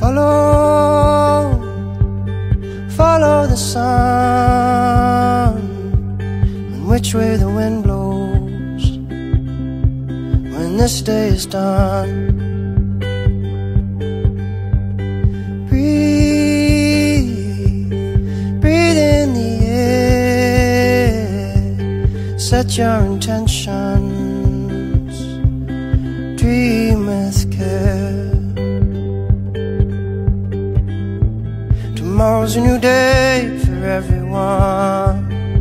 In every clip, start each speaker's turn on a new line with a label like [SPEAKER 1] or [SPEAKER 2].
[SPEAKER 1] follow the sun, and which way the wind blows when this day is done. Breathe in the air, set your intentions, dream with care. Tomorrow's a new day for everyone,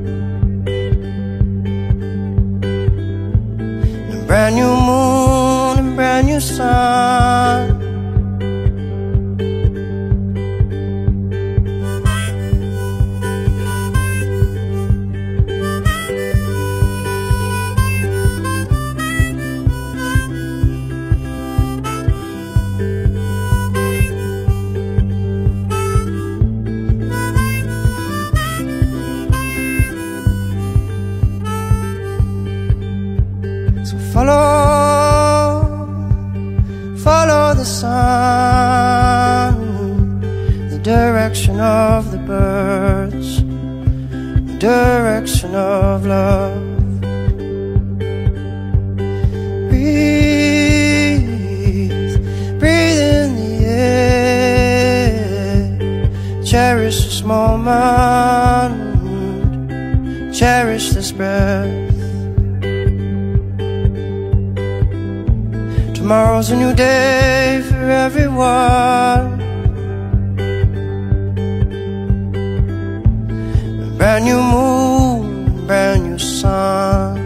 [SPEAKER 1] a brand new moon and brand new sun. So follow the sun, the direction of the birds, the direction of love. Breathe in the air, cherish this moment, cherish this breath. Tomorrow's a new day for everyone, a brand new moon, a brand new sun.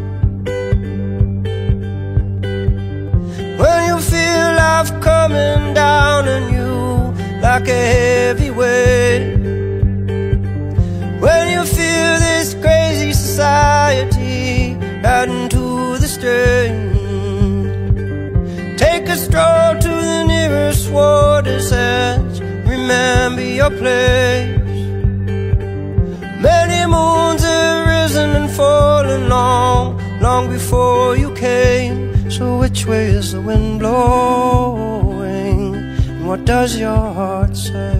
[SPEAKER 1] When you feel life coming down on you like a heavy weight, when you feel this crazy society adding to the strain, take a stroll to the nearest water's edge, remember your place. Many moons have risen and fallen long before you came. So which way is the wind blowing, and what does your heart say?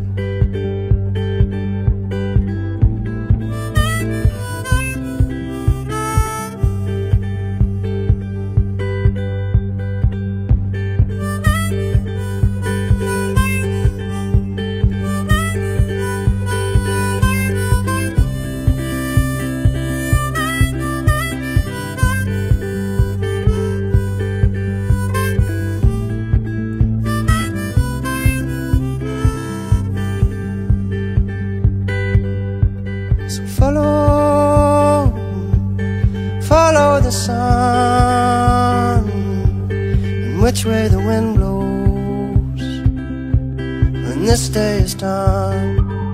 [SPEAKER 1] So follow the sun, and which way the wind blows when this day is done.